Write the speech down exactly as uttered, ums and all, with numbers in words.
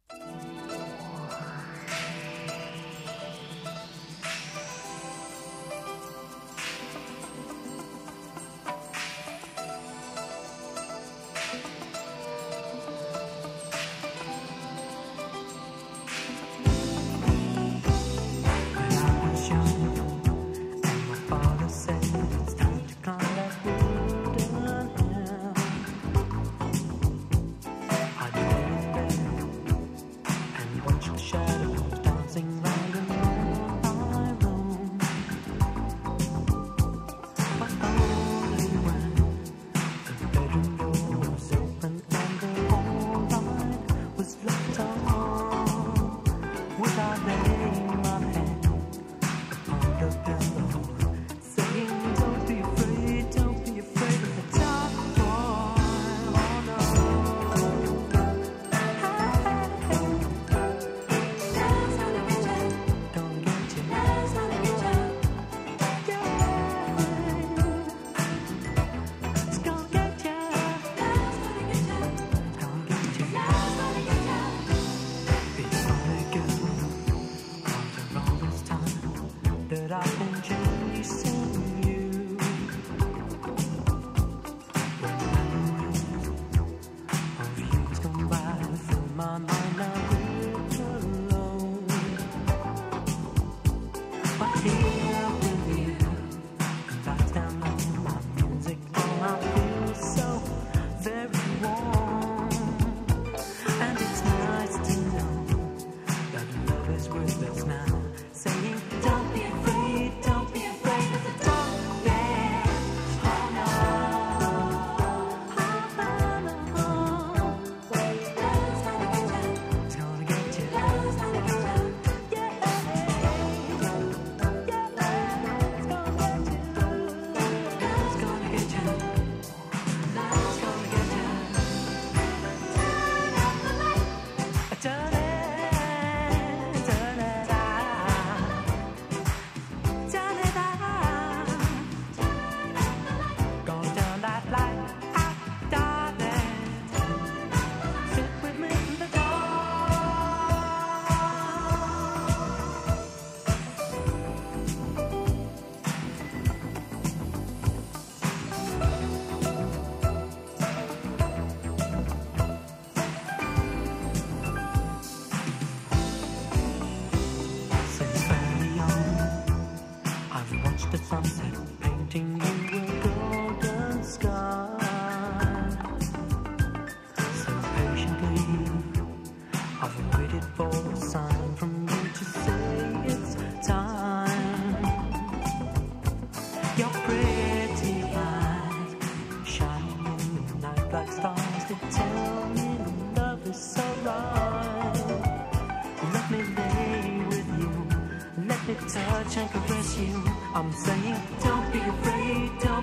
The sunset painting you a golden sky. So patiently I've waited for a sign from you to say it's time. Your pretty eyes shining in the night like stars to tell me love is so right. Let me lay with you, let me touch and caress you. I'm saying, don't be afraid, don't